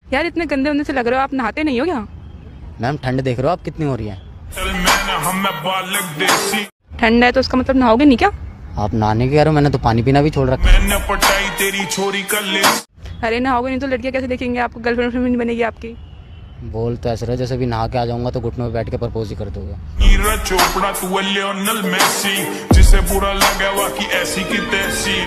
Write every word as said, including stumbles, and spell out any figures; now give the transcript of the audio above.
यार इतने गंदे होने से लग रहे हो, आप नहाते नहीं हो क्या? मैम ठंड देख रहे हो आप कितनी हो रही है? ठंड है तो उसका मतलब नहाओगे नहीं क्या? आप नहाने के कह रहे हो, मैंने तो पानी पीना भी छोड़ रखा है। मैंने पटाई तेरी छोरी कर ले। अरे नहाओगे नहीं तो लड़कियां कैसे देखेंगे आपको? गर्लफ्रेंड नहीं बनेगी आपकी। बोल तो ऐसे रहे जैसे भी नहा के आ जाऊंगा तो घुटनों में बैठ के प्रपोज ही कर दोगे। नीरज चोपड़ा तू लियोनेल मेसी, जिसे बुरा लगा कि ऐसी की तैसी।